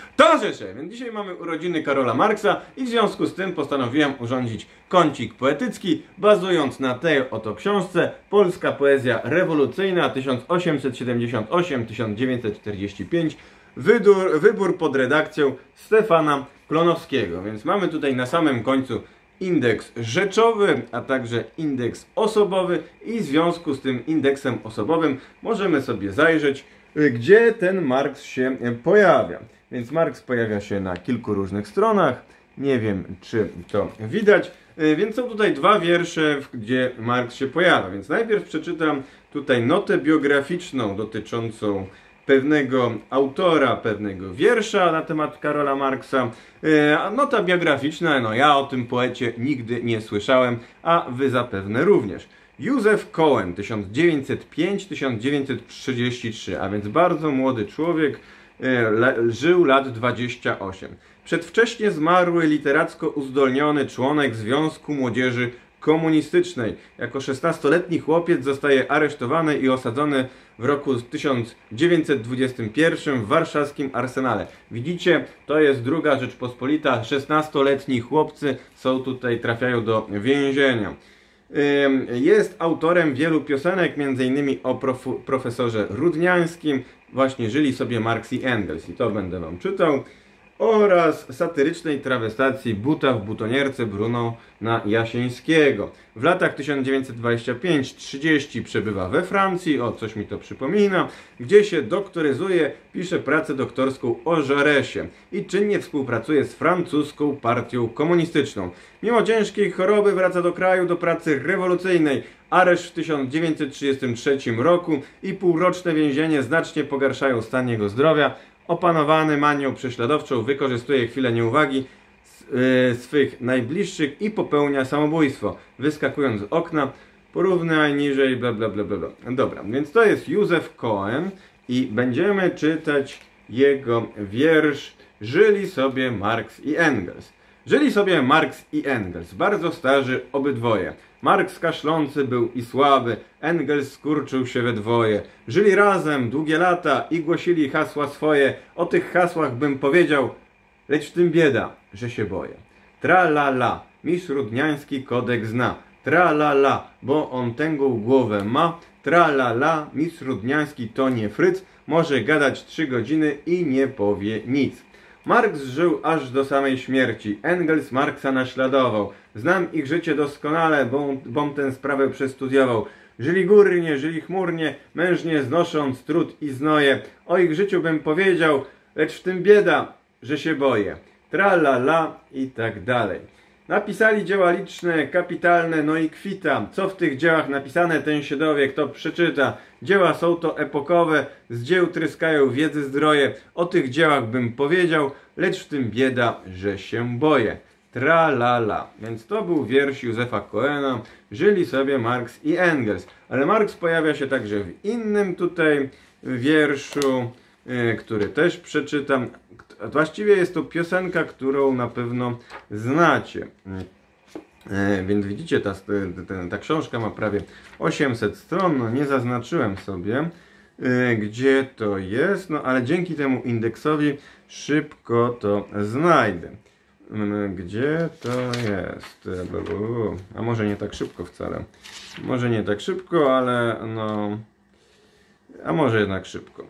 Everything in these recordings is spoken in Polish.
Towarzysze, więc dzisiaj mamy urodziny Karola Marksa i w związku z tym postanowiłem urządzić kącik poetycki, bazując na tej oto książce Polska poezja rewolucyjna 1878-1945, wybór pod redakcją Stefana Klonowskiego. Więc mamy tutaj na samym końcu indeks rzeczowy, a także indeks osobowy i w związku z tym indeksem osobowym możemy sobie zajrzeć, gdzie ten Marks się pojawia. Więc Marks pojawia się na kilku różnych stronach. Nie wiem, czy to widać. Więc są tutaj dwa wiersze, gdzie Marks się pojawia. Więc najpierw przeczytam tutaj notę biograficzną dotyczącą pewnego autora, pewnego wiersza na temat Karola Marksa. A nota biograficzna, no ja o tym poecie nigdy nie słyszałem, a wy zapewne również. Józef Koen, 1905-1933, a więc bardzo młody człowiek, żył lat 28. Przedwcześnie zmarły literacko uzdolniony członek Związku Młodzieży Komunistycznej. Jako 16-letni chłopiec zostaje aresztowany i osadzony w roku 1921 w warszawskim Arsenale. Widzicie, to jest druga Rzeczpospolita. 16-letni chłopcy trafiają do więzienia. Jest autorem wielu piosenek, m.in. o profesorze Rudniańskim, właśnie Żyli sobie Marks i Engels, i to będę wam czytał, oraz satyrycznej trawestacji Buta w butonierce Brunona Jasieńskiego. W latach 1925-30 przebywa we Francji, o coś mi to przypomina, gdzie się doktoryzuje, pisze pracę doktorską o Jaurèsie i czynnie współpracuje z francuską partią komunistyczną. Mimo ciężkiej choroby wraca do kraju do pracy rewolucyjnej. Areszt w 1933 roku i półroczne więzienie znacznie pogarszają stan jego zdrowia. Opanowany manią prześladowczą wykorzystuje chwilę nieuwagi swych najbliższych i popełnia samobójstwo, wyskakując z okna, porównaj niżej, bla bla bla bla. Dobra, więc to jest Józef Koen i będziemy czytać jego wiersz Żyli sobie Marks i Engels. Żyli sobie Marks i Engels, bardzo starzy obydwoje. Marks kaszlący był i słaby, Engels skurczył się we dwoje. Żyli razem długie lata i głosili hasła swoje. O tych hasłach bym powiedział, lecz w tym bieda, że się boję. Tra la la, mistrz Rudniański kodek zna. Tra la la, bo on tęgą głowę ma. Tra la la, mistrz Rudniański to nie fryc. Może gadać 3 godziny i nie powie nic. Marks żył aż do samej śmierci. Engels Marksa naśladował. Znam ich życie doskonale, bom tę sprawę przestudiował. Żyli górnie, żyli chmurnie, mężnie znosząc trud i znoje. O ich życiu bym powiedział, lecz w tym bieda, że się boję. Tra la la i tak dalej. Napisali dzieła liczne, kapitalne, no i kwita. Co w tych dziełach napisane, ten się dowie, kto przeczyta. Dzieła są to epokowe, z dzieł tryskają wiedzy zdroje. O tych dziełach bym powiedział, lecz w tym bieda, że się boję. Tra la la. Więc to był wiersz Józefa Koena. Żyli sobie Marks i Engels. Ale Marks pojawia się także w innym tutaj wierszu, który też przeczytam. Właściwie jest to piosenka, którą na pewno znacie. Więc widzicie, ta książka ma prawie 800 stron. No, nie zaznaczyłem sobie, gdzie to jest, no ale dzięki temu indeksowi szybko to znajdę. Gdzie to jest? A może nie tak szybko wcale. Może nie tak szybko, ale no... A może jednak szybko.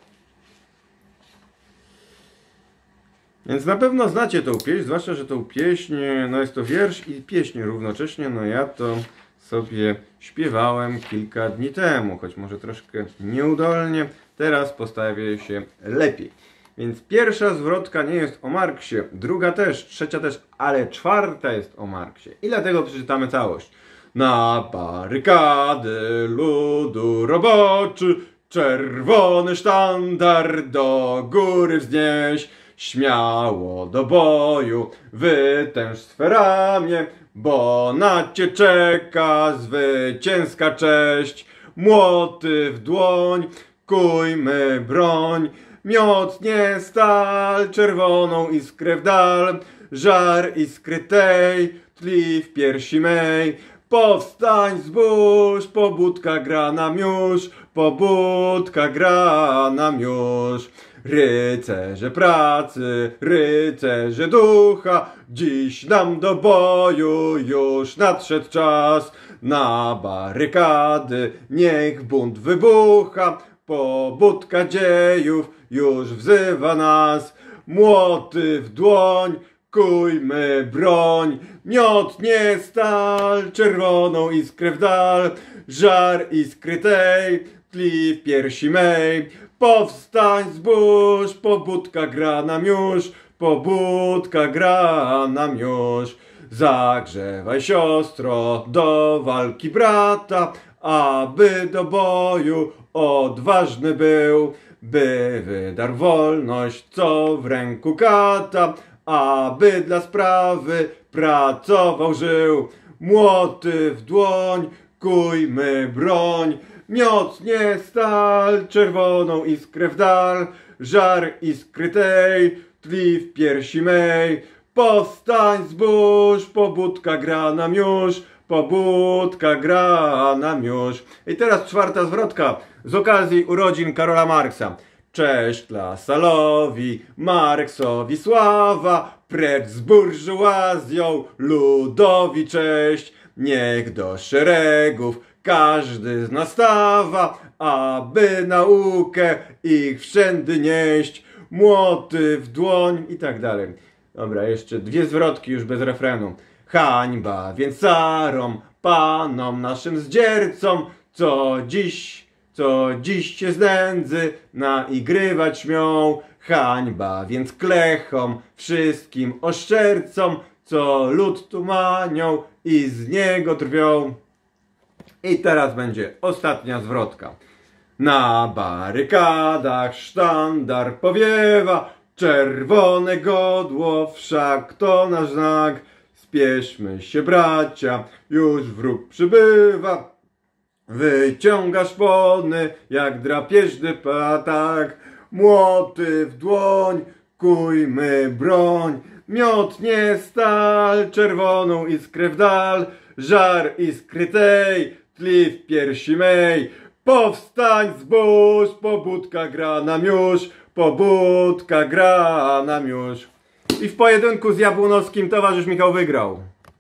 Więc na pewno znacie tą pieśń, zwłaszcza, że tą pieśń, no jest to wiersz i pieśń równocześnie, no ja to sobie śpiewałem kilka dni temu, choć może troszkę nieudolnie, teraz postawię się lepiej. Więc pierwsza zwrotka nie jest o Marksie, druga też, trzecia też, ale czwarta jest o Marksie. I dlatego przeczytamy całość. Na barykady ludu roboczy, czerwony sztandar do góry wznieś. Śmiało do boju, wytęż swe ramię, bo na cię czeka zwycięska cześć. Młoty w dłoń, kujmy broń, miotnie stal, czerwoną iskrę w dal, żar iskry tej tli w piersi mej. Powstań zbóż, pobudka gra nam już, pobudka gra nam już. Rycerze pracy, rycerze ducha, dziś nam do boju już nadszedł czas. Na barykady niech bunt wybucha, pobudka dziejów już wzywa nas. Młoty w dłoń, kujmy broń, miotnie stal, czerwoną iskrę w dal, żar iskry tej tli w piersi mej. Powstań zbóż, pobudka gra nam już, pobudka gra nam już. Zagrzewaj siostro do walki brata, aby do boju odważny był, by wydarł wolność, co w ręku kata, aby dla sprawy pracował, żył. Młoty w dłoń, kujmy broń, miotnie stal, czerwoną iskrę w dal, żar iskry tej tli w piersi mej. Powstań zbóż, pobudka gra nam już, pobudka gra nam już. I teraz czwarta zwrotka z okazji urodzin Karola Marksa. Cześć Lasalowi, Marksowi sława, precz z burżuazją, ludowi cześć. Niech do szeregów każdy z nas stawa, aby naukę ich wszędy nieść. Młoty w dłoń i tak dalej. Dobra, jeszcze dwie zwrotki już bez refrenu. Hańba więc carom, panom naszym zdziercom, co dziś się z nędzy naigrywać śmią. Hańba więc klechom, wszystkim oszczercom, co lud tumanią i z niego drwią. I teraz będzie ostatnia zwrotka. Na barykadach sztandar powiewa, czerwone godło wszak to nasz znak. Spieszmy się bracia, już wróg przybywa. Wyciąga szpony jak drapieżny patak. Młoty w dłoń, kujmy broń. Miotnie stal, czerwoną iskrę w dal, żar iskry tej tli w piersi mej. Powstań zbóż, pobudka gra nam już, pobudka gra nam już. I w pojedynku z Jabłonowskim towarzysz Michał wygrał.